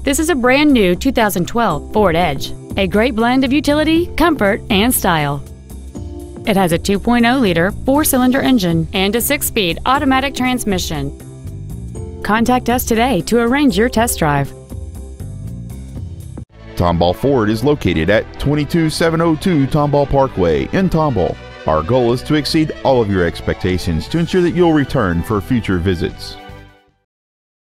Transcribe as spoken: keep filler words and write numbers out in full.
This is a brand new two thousand twelve Ford Edge, a great blend of utility, comfort, and style. It has a two point oh liter four-cylinder engine and a six-speed automatic transmission. Contact us today to arrange your test drive. Tomball Ford is located at twenty-two seven oh two Tomball Parkway in Tomball. Our goal is to exceed all of your expectations to ensure that you'll return for future visits.